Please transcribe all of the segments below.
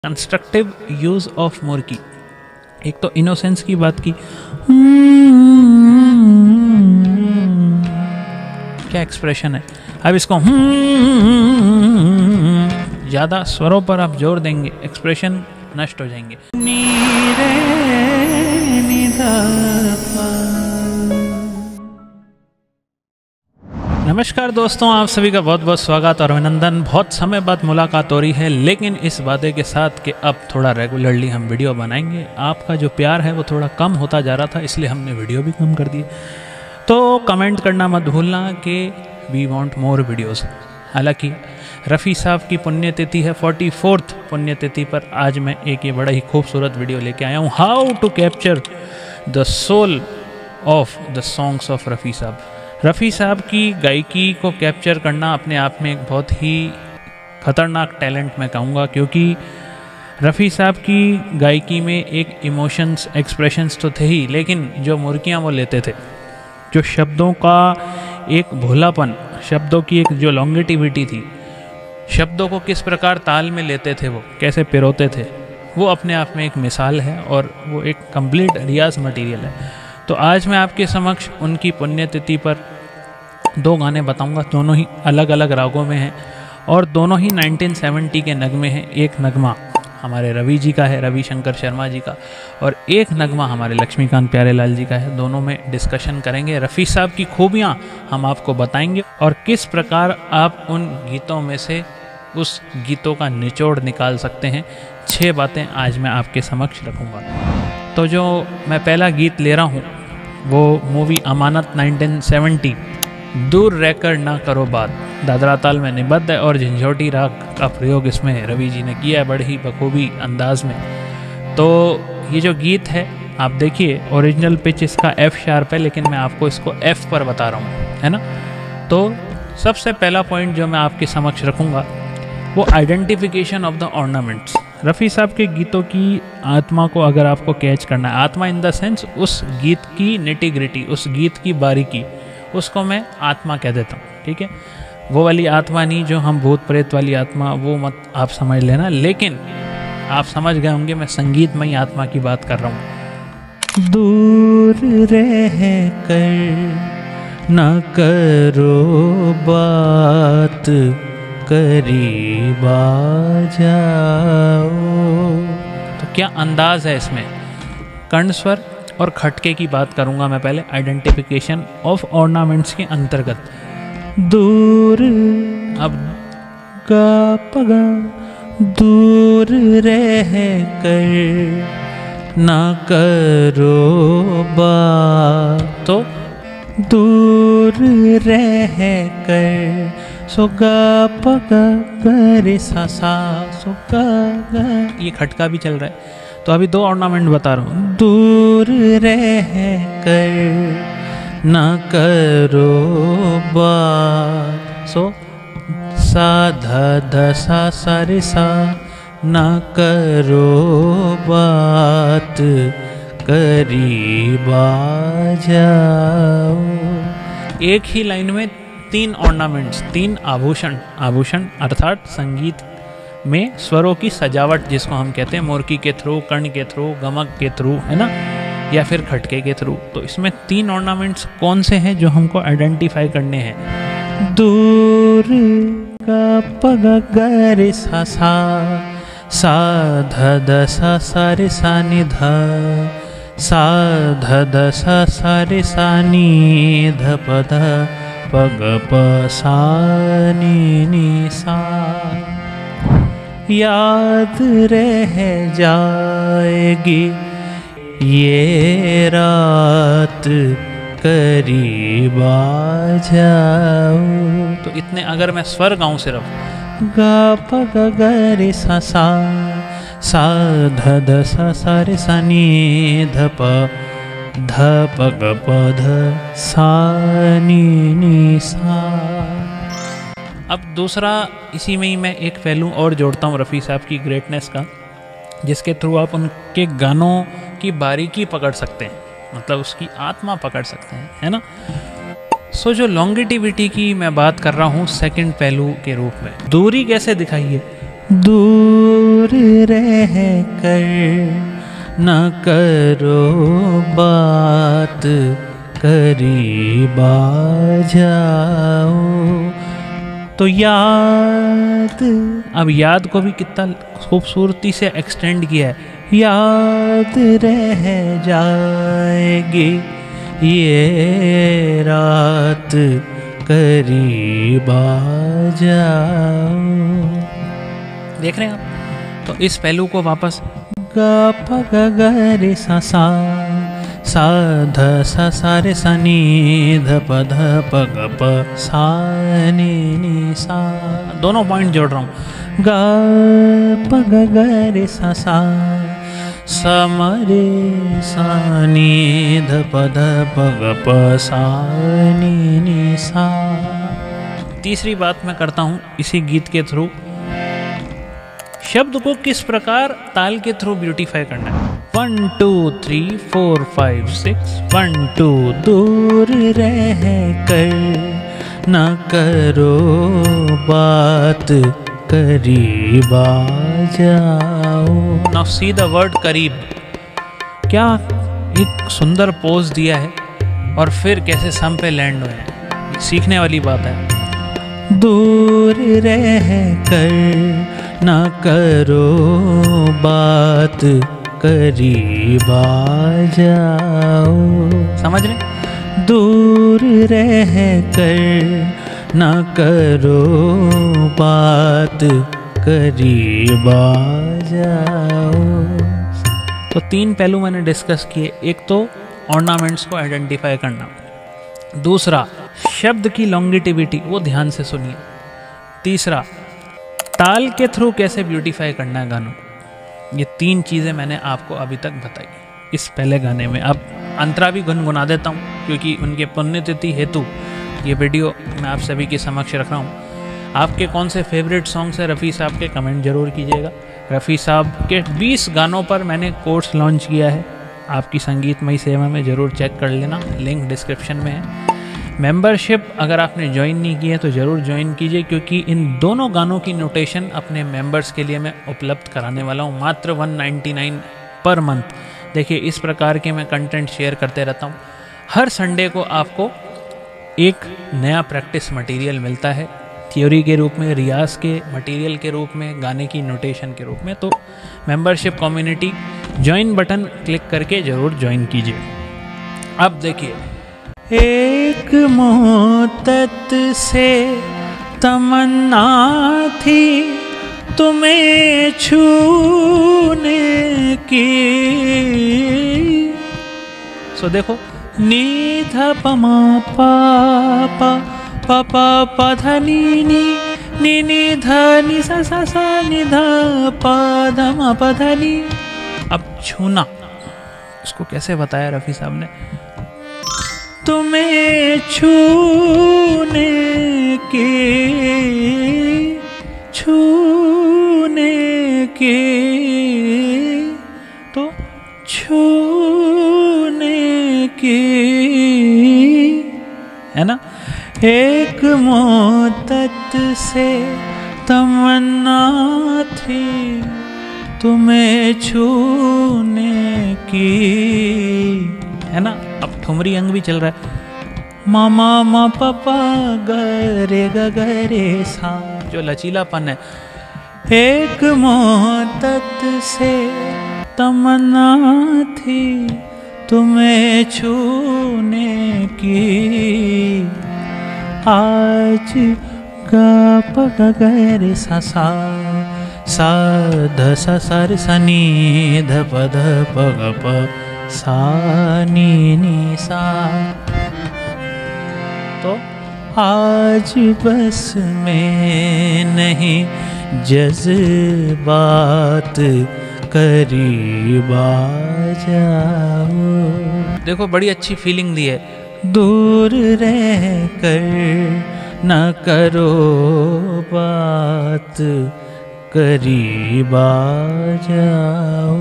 Constructive use of more की। एक तो इनोसेंस की बात की, क्या एक्सप्रेशन है। अब इसको ज़्यादा स्वरों पर आप जोर देंगे, एक्सप्रेशन नष्ट हो जाएंगे। नमस्कार दोस्तों, आप सभी का बहुत बहुत स्वागत और अभिनंदन। बहुत समय बाद मुलाकात हो रही है, लेकिन इस वादे के साथ कि अब थोड़ा रेगुलरली हम वीडियो बनाएंगे। आपका जो प्यार है वो थोड़ा कम होता जा रहा था, इसलिए हमने वीडियो भी कम कर दिए। तो कमेंट करना मत भूलना कि वी वांट मोर वीडियोस। हालांकि रफ़ी साहब की पुण्यतिथि है, 44th पुण्यतिथि पर आज मैं एक ये बड़ा ही खूबसूरत वीडियो लेके आया हूँ, how to capture the soul of the songs of Rafi Sahab. Rafi साहब की गायकी को कैप्चर करना अपने आप में एक बहुत ही ख़तरनाक टैलेंट मैं कहूँगा, क्योंकि रफ़ी साहब की गायकी में एक इमोशंस एक्सप्रेशंस तो थे ही, लेकिन जो मुर्कियाँ वो लेते थे, जो शब्दों का एक भोलापन, शब्दों की एक जो लॉन्गेटिविटी थी, शब्दों को किस प्रकार ताल में लेते थे, वो कैसे पिरोते थे, वो अपने आप में एक मिसाल है और वो एक कंप्लीट रियाज मटेरियल है। तो आज मैं आपके समक्ष उनकी पुण्यतिथि पर दो गाने बताऊंगा। दोनों ही अलग अलग रागों में हैं और दोनों ही 1970 के नगमे हैं। एक नगमा हमारे रवि जी का है, रविशंकर शर्मा जी का, और एक नगमा हमारे लक्ष्मीकांत प्यारेलाल जी का है। दोनों में डिस्कशन करेंगे, रफ़ी साहब की खूबियाँ हम आपको बताएंगे और किस प्रकार आप उन गीतों में से उस गीतों का निचोड़ निकाल सकते हैं। 6 बातें आज मैं आपके समक्ष रखूँगा। तो जो मैं पहला गीत ले रहा हूँ वो मूवी अमानत 1970, दूर रहकर ना करो बात, दादरा ताल में निबद्ध है और झंझोटी राग का प्रयोग इसमें रवि जी ने किया है बड़े ही बखूबी अंदाज में। तो ये जो गीत है आप देखिए, ओरिजिनल पिच इसका F शार्प है, लेकिन मैं आपको इसको F पर बता रहा हूँ, है ना। तो सबसे पहला पॉइंट जो मैं आपके समक्ष रखूँगा वो identification of the ornaments. Rafi Sahab के गीतों की आत्मा को अगर आपको कैच करना है, आत्मा इन द सेंस उस गीत की निटिग्रिटी, उस गीत की बारीकी, उसको मैं आत्मा कह देता हूँ, ठीक है। वो वाली आत्मा नहीं जो हम भूत प्रेत वाली आत्मा, वो मत आप समझ लेना, लेकिन आप समझ गए होंगे मैं संगीतमयी आत्मा की बात कर रहा हूँ। दूर रह कर न करो बात, करीब आ जाओ। तो क्या अंदाज है इसमें। कर्ण स्वर और खटके की बात करूंगा मैं पहले आइडेंटिफिकेशन ऑफ ऑर्नामेंट्स के अंतर्गत। दूर, अब गा पगा, दूर रह कर ना करो बात, तो दूर रह कर, सो गा पगा रे सा सा, सो गा गा, ये खटका भी चल रहा है। तो अभी 2 ऑर्नामेंट बता रहा हूँ। दूर रह कर ना करो बात, सो सा धा धा सा सा रे सा, ना करो बात, करीब आ जाओ। एक ही लाइन में 3 ऑर्नामेंट्स, 3 आभूषण, आभूषण अर्थात संगीत में स्वरों की सजावट जिसको हम कहते हैं, मोरकी के थ्रू, कर्ण के थ्रू, गमक के थ्रू, है ना, या फिर खटके के थ्रू। तो इसमें 3 ऑर्नामेंट्स कौन से हैं जो हमको आइडेंटिफाई करने हैं। दूर का पगा ग रे सा सा, सा ध द सा सा रे सा नि ध, सा ध द सा सा रे सा नि ध प ध, पग प सा नि नि सा। याद रह जाएगी ये रात, करीब आ जाओ। तो इतने अगर मैं स्वर गाऊं सिर्फ, गा प ग ग रे सा सा, सा ध द सा सा रे सा नि ध प ध प ग प ध सा नि नि सा। अब दूसरा, इसी में ही मैं एक पहलू और जोड़ता हूँ रफ़ी साहब की ग्रेटनेस का, जिसके थ्रू आप उनके गानों की बारीकी पकड़ सकते हैं, मतलब उसकी आत्मा पकड़ सकते हैं, है ना। सो जो लॉन्गेटिविटी की मैं बात कर रहा हूँ सेकंड पहलू के रूप में, दूरी कैसे दिखाई है। दूर रह कर न करो बात, करीब आ जाओ। तो याद, अब याद को भी कितना खूबसूरती से एक्सटेंड किया है। याद रह जाएगी ये रात, करीब आ जाओ। देख रहे हैं आप? तो इस पहलू को वापस गा प ग ग रे सा सा, सा ध सा सा रे सा नी ध प ध प ग प सा नी नी सा, दोनों पॉइंट जोड़ रहा हूँ। गा प ग ग रे सा सा, सा म रे सा नी ध प ध प ग प सा नी नी सा। तीसरी बात मैं करता हूँ इसी गीत के थ्रू, शब्द को किस प्रकार ताल के थ्रू ब्यूटीफाई करना है। 1 2 3 4 5 6 1 2। दूर रह कर न करो बात, करीब आ जाओ। नाउ सी द वर्ड करीब, क्या एक सुंदर पोज दिया है और फिर कैसे सम पे लैंड हुए हैं, सीखने वाली बात है। दूर रह कर न करो बात, करीब आ जाओ। समझ रहे? दूर रह कर न करो बात, करीब आ जाओ। तो 3 पहलू मैंने डिस्कस किए। एक तो ऑर्नामेंट्स को आइडेंटिफाई करना, दूसरा शब्द की लॉन्गिटिविटी, वो ध्यान से सुनिए, तीसरा ताल के थ्रू कैसे ब्यूटीफाई करना है गानों। ये 3 चीज़ें मैंने आपको अभी तक बताई इस पहले गाने में। अब अंतरा भी गुनगुना देता हूँ क्योंकि उनके पुण्यतिथि हेतु ये वीडियो मैं आप सभी के समक्ष रख रहा हूँ। आपके कौन से फेवरेट सॉन्ग्स है रफ़ी साहब के, कमेंट जरूर कीजिएगा। रफ़ी साहब के 20 गानों पर मैंने कोर्स लॉन्च किया है, आपकी संगीतमयी सेवा में ज़रूर चेक कर लेना, लिंक डिस्क्रिप्शन में है। मेंबरशिप अगर आपने ज्वाइन नहीं की है तो ज़रूर ज्वाइन कीजिए, क्योंकि इन दोनों गानों की नोटेशन अपने मेंबर्स के लिए मैं उपलब्ध कराने वाला हूँ मात्र 199 पर मंथ। देखिए इस प्रकार के मैं कंटेंट शेयर करते रहता हूँ। हर संडे को आपको एक नया प्रैक्टिस मटेरियल मिलता है, थ्योरी के रूप में, रियाज के मटेरियल के रूप में, गाने की नोटेशन के रूप में। तो membership community join button click करके ज़रूर ज्वाइन कीजिए। अब देखिए, एक मुद्दत से तमन्ना थी तुम्हें छूने की। सो देखो, नी ध प म प प प प प ध नी नी नी नी ध नी सा सा सा नी ध प ध म प ध नी। अब छूना, उसको कैसे बताया रफ़ी साहब ने। तुम्हें छूने की, छूने की, तो छूने की, है ना। एक मुद्दत से तमन्ना थी तुम्हें छूने की, है ना। अब ठुमरी अंग भी चल रहा है। मामा मा पापा गरे गरे सा, जो लचीलापन है। एक मुद्दत से तमन्ना थी तुम्हें छूने की, आज गा प ग रे सा सा, सा ध सा सा रे सा नी ध प ध प ग प सा नी नी सा। तो आज बस में नहीं जज्बात, करीब आ जाओ। देखो बड़ी अच्छी फीलिंग दी है। दूर रह कर न करो बात, करीब आ जाओ।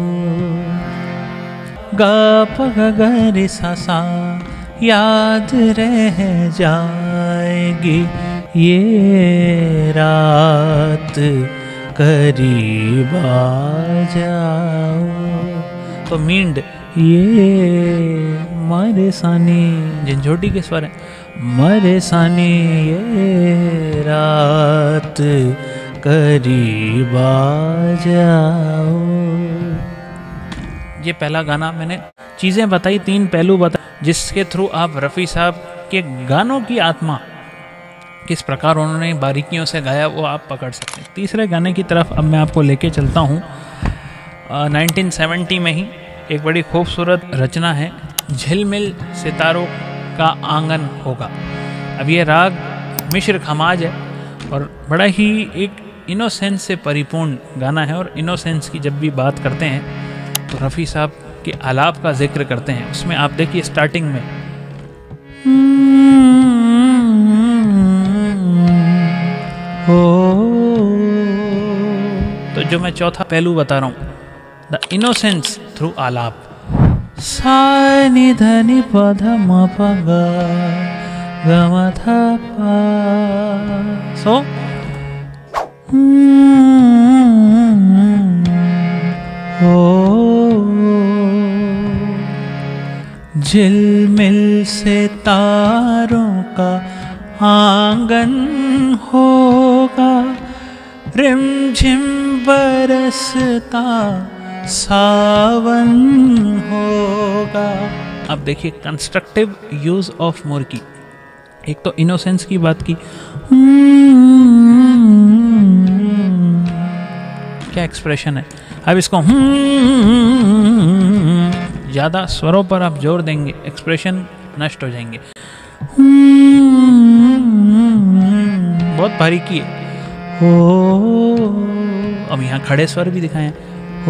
गा प ग रे सा सा, याद रह जाएगी ये रात, करीब आ जाओ। तो मींड ये मारे सानी, झंझोटी के स्वर है, मारे सानी ये रात करीब आ जाओ। ये पहला गाना मैंने चीज़ें बताई, 3 पहलू बताए जिसके थ्रू आप रफ़ी साहब के गानों की आत्मा किस प्रकार उन्होंने बारीकियों से गाया वो आप पकड़ सकते हैं। तीसरे गाने की तरफ अब मैं आपको लेके चलता हूँ। 1970 में ही एक बड़ी खूबसूरत रचना है, झिलमिल सितारों का आंगन होगा। अब ये राग मिश्र खमाज है और बड़ा ही एक इनोसेंस से परिपूर्ण गाना है। और इनोसेंस की जब भी बात करते हैं तो रफ़ी साहब के आलाप का जिक्र करते हैं। उसमें आप देखिए स्टार्टिंग में तो जो मैं चौथा पहलू बता रहा हूँ, द इनोसेंस थ्रू आलाप, सा नि ध नि प ध म प ग ग म ध प। सो झिलमिल सितारों का आंगन होगा, रिमझिम बरसता सावन होगा। अब देखिए कंस्ट्रक्टिव यूज ऑफ मोर की, एक तो इनोसेंस की बात की, क्या एक्सप्रेशन है। अब इसको ज़्यादा स्वरों पर आप जोर देंगे, एक्सप्रेशन नष्ट हो जाएंगे। बहुत बारीकी है। अब यहाँ खड़े स्वर भी दिखाए हैं।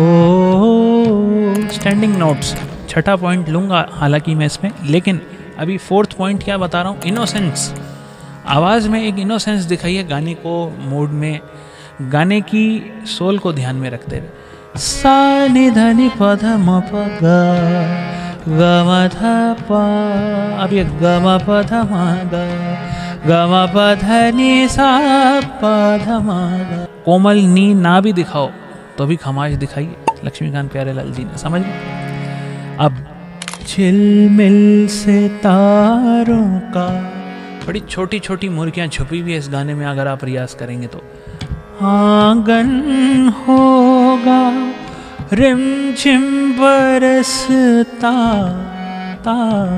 स्टैंडिंग नोट्स, छठा पॉइंट लूँगा हालांकि मैं इसमें, लेकिन अभी 4th पॉइंट क्या बता रहा हूँ, इनोसेंस। आवाज़ में एक इनोसेंस दिखाइए, गाने को मूड में, गाने की सोल को ध्यान में रखते हुए। सा नि ध नि प ध म प ग ग म ध प। अब ये ग म प ध म ग ग म प ध नि सा प ध म ग। कोमल नी ना भी दिखाओ तो भी खमाज दिखाइए, लक्ष्मीकांत प्यारेलाल जी ने, समझ गए। अब झिलमिल सितारों का, बड़ी छोटी छोटी मुर्गियाँ छुपी हुई है इस गाने में, अगर आप रियाज करेंगे तो। आंगन होगा, रिमझिम बरसता ता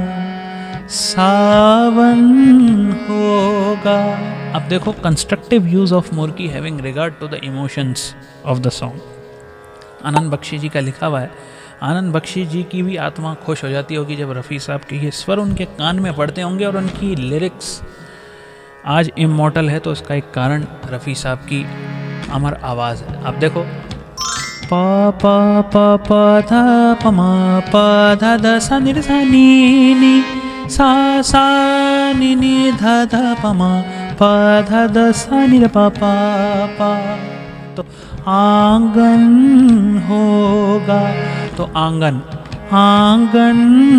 सावन होगा। अब देखो कंस्ट्रक्टिव यूज ऑफ मोर की, having regard to the emotions of the song. Anand Bakshi ji का लिखा हुआ है। आनंद बख्शी जी की भी आत्मा खुश हो जाती होगी जब रफ़ी साहब के ये स्वर उनके कान में पड़ते होंगे और उनकी लिरिक्स आज इमॉर्टल है। तो इसका एक कारण रफ़ी साहब की अमर आवाज़ है। अब देखो पा पा पा पा धा प मा पा धा ध सा नि सा नी सा सा नि धा धा प मा पा धा ध सा नि प पा पा। तो आंगन होगा, तो आंगन, आंगन,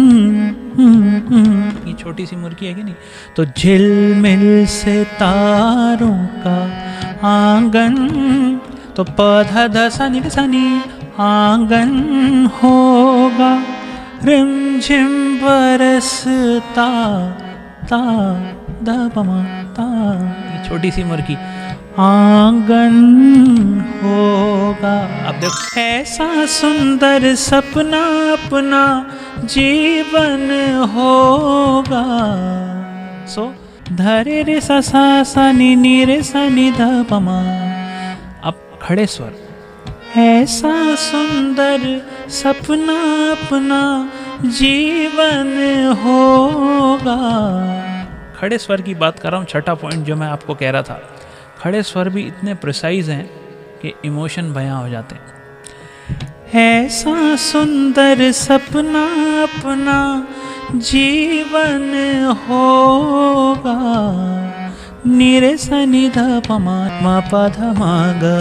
ये छोटी सी मुर्गी है कि नहीं। तो झिलमिल सितारों का आंगन, तो पधा ध सा नि आंगन होगा, रिमझिम बरसता ता ध प म ता। ये छोटी सी मुर्गी, आंगन होगा। अब देखो ऐसा सुंदर सपना अपना जीवन होगा। सो धरे रे सा सा नी रे सा नि ध प म। अब खड़े स्वर, ऐसा सुंदर सपना अपना जीवन होगा। खड़े स्वर की बात कर रहा हूँ, छठा पॉइंट जो मैं आपको कह रहा था। खड़े स्वर भी इतने प्रिसाइज हैं कि इमोशन बयां हो जाते हैं। ऐसा सुंदर सपना अपना जीवन होगा, निरे सा नि ध प म प ध म ग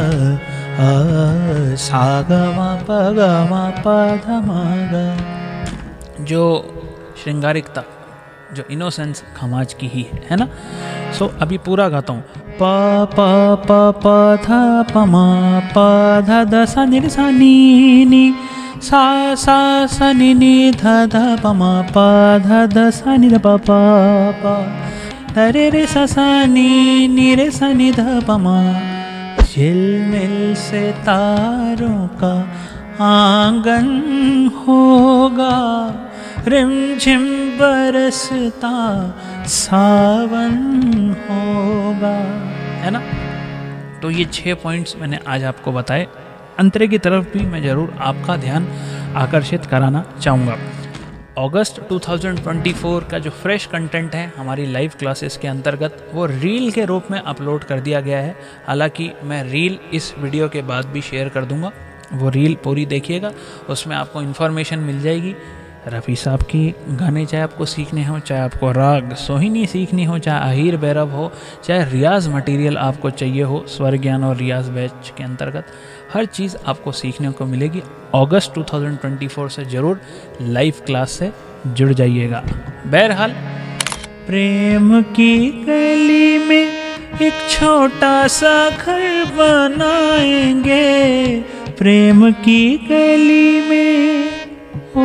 सा ग म प ग म प ध म ग। जो श्रृंगारिकता, जो इनोसेंस खमाज की ही है ना। सो अभी पूरा गाता हूँ। पा पा पा पा धा प मा पा धा ध सा नि सा नी सा सा सा नि धा धा प मा पा धा ध सा नि ध प पा पा ध रे सा सा नी रे सा नि ध प मा। झिलमिल से तारों का आंगन होगा, रिमझिम बरसता सावन होगा, है ना। तो ये 6 पॉइंट्स मैंने आज आपको बताए। अंतरे की तरफ भी मैं ज़रूर आपका ध्यान आकर्षित कराना चाहूँगा। अगस्त 2024 का जो फ्रेश कंटेंट है हमारी लाइव क्लासेस के अंतर्गत, वो रील के रूप में अपलोड कर दिया गया है। हालांकि मैं रील इस वीडियो के बाद भी शेयर कर दूंगा, वो रील पूरी देखिएगा, उसमें आपको इन्फॉर्मेशन मिल जाएगी। रफ़ी साहब की गाने चाहे आपको सीखने हो, चाहे आपको राग सोहिनी सीखनी हो, चाहे आहिर भैरव हो, चाहे रियाज मटेरियल आपको चाहिए हो, स्वर ज्ञान और रियाज बैच के अंतर्गत हर चीज़ आपको सीखने को मिलेगी। अगस्त 2024 से ज़रूर लाइव क्लास से जुड़ जाइएगा। बहरहाल, प्रेम की गली में एक छोटा सा घर बनाएंगे, प्रेम की गली में ओ।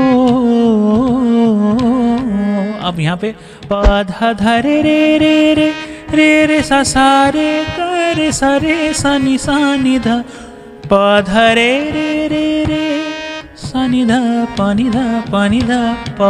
अब यहाँ पे पाधा धरे रे रे रे रे रे सा सा रे ग रे सा रे सा नि धा पाधा रे रे रे रे सा नि धा पा नि धा पा।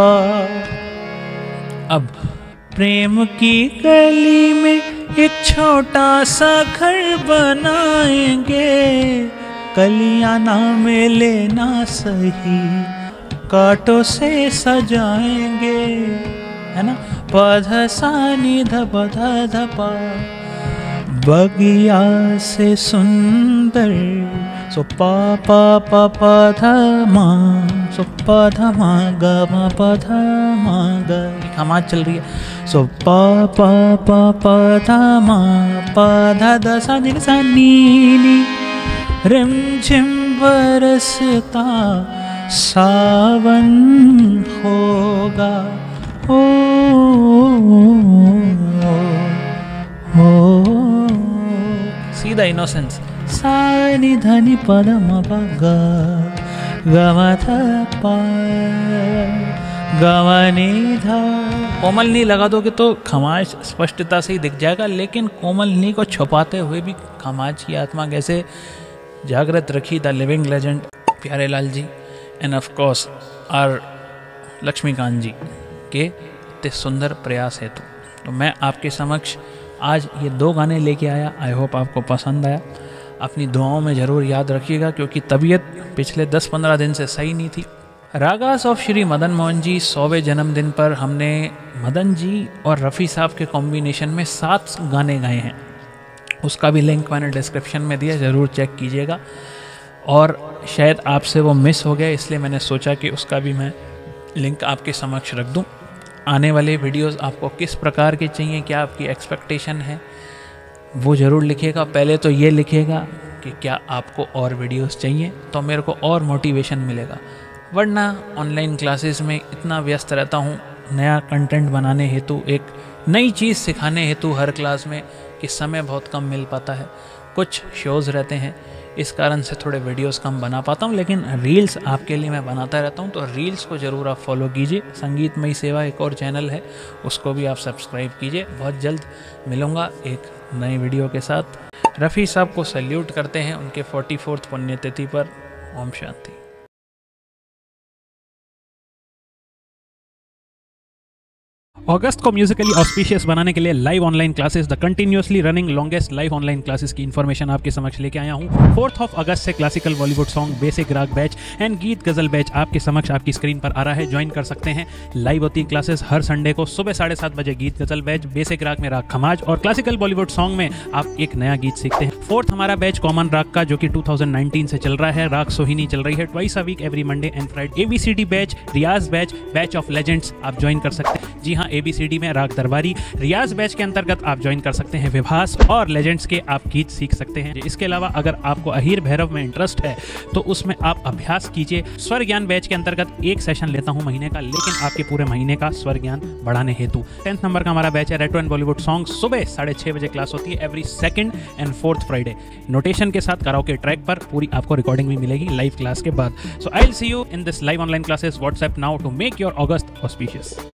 अब प्रेम की गली में एक छोटा सा घर बनाएंगे, कलियां ना मिले ना सही, कांटों से सजाएंगे, है ना। पधा सा नि ध प ध ध पा। बगिया से सुंदर सो पा पा पा पा धा मा, सो पा धा मा ग मा पा धा मा ग, खमाज चल रही है। सो पा पा पा पा धा मा पा धा ध सा नि सा नी, रिमझिम बरसता सावन होगा ओ, सीधा इनोसेंस। सा नि ध नि प ध म प ग ग म ध प ग म नि ध। कोमल नी लगा दोगे तो खमाज स्पष्टता से ही दिख जाएगा, लेकिन कोमल नी को छुपाते हुए भी खमाज की आत्मा कैसे जागृत रखी the living legend Pyarelal ji and of course our Laxmikant ji के इतने सुंदर प्रयास हेतु। तो मैं आपके समक्ष आज ये 2 गाने लेके आया। आई होप आपको पसंद आया। अपनी दुआओं में ज़रूर याद रखिएगा, क्योंकि तबीयत पिछले 10-15 दिन से सही नहीं थी। रागास ऑफ श्री मदन मोहन जी 100वें जन्मदिन पर हमने मदन जी और रफ़ी साहब के कॉम्बिनेशन में 7 गाने गाए हैं। उसका भी लिंक मैंने डिस्क्रिप्शन में दिया, ज़रूर चेक कीजिएगा। और शायद आपसे वो मिस हो गया, इसलिए मैंने सोचा कि उसका भी मैं लिंक आपके समक्ष रख दूं। आने वाले वीडियोस आपको किस प्रकार के चाहिए, क्या आपकी एक्सपेक्टेशन है, वो ज़रूर लिखिएगा। पहले तो ये लिखिएगा कि क्या आपको और वीडियोस चाहिए, तो मेरे को और मोटिवेशन मिलेगा। वरना ऑनलाइन क्लासेस में इतना व्यस्त रहता हूँ नया कंटेंट बनाने हेतु, एक नई चीज़ सिखाने हेतु हर क्लास में, कि समय बहुत कम मिल पाता है। कुछ शोज़ रहते हैं, इस कारण से थोड़े वीडियोस कम बना पाता हूँ, लेकिन रील्स आपके लिए मैं बनाता रहता हूँ। तो रील्स को ज़रूर आप फॉलो कीजिए। संगीतमयी सेवा एक और चैनल है, उसको भी आप सब्सक्राइब कीजिए। बहुत जल्द मिलूँगा एक नई वीडियो के साथ। रफ़ी साहब को सैल्यूट करते हैं उनके 44th पुण्यतिथि पर। ओम शांति। अगस्त को म्यूजिकली ऑस्पिशियस बनाने के लिए live online classes, the continuously running longest live online classes की इन्फॉर्मेशन आपके समक्ष लेके आया हूँ। 4 अगस्त से classical Bollywood song, basic raga batch and geet ghazal batch आपके समक्ष आपकी स्क्रीन पर आ रहा है। ज्वाइन कर सकते हैं। लाइव होती क्लासेस हर संडे को सुबह 7:30 बजे। गीत गजल बैच, बेसिक राग में राग खमाज और क्लासिकल बॉलीवुड सॉन्ग में आप एक नया गीत सीखते हैं। 4th हमारा बैच कॉमन राग का, जो कि 2019 से चल रहा है। राग सोहिनी चल रही है twice a week, every Monday and Friday. ABCD batch, riyaz batch, batch of legends आप ज्वाइन कर सकते हैं। जी हाँ, ABCD में राग दरबारी। रियाज बैच के अंतर्गत आप ज्वाइन कर सकते हैं विभास और लेजेंड्स के आप गीत सीख सकते हैं। इसके अलावा अगर आपको अहीर भैरव में इंटरेस्ट है तो उसमें आप अभ्यास कीजिए। स्वर ज्ञान बैच के अंतर्गत एक सेशन लेता हूं महीने का, लेकिन आपके पूरे महीने का स्वर ज्ञान बढ़ाने हेतु 10th नंबर का हमारा बैच है रेट्रो एंड बॉलीवुड सॉन्ग। सुबह 6:30 बजे क्लास होती है every 2nd and 4th Friday. Notation के साथ कराओके ट्रैक पर पूरी आपको रिकॉर्डिंग भी मिलेगी लाइव क्लास के बाद। So I will see you in this live online classes. WhatsApp now to make your August auspicious.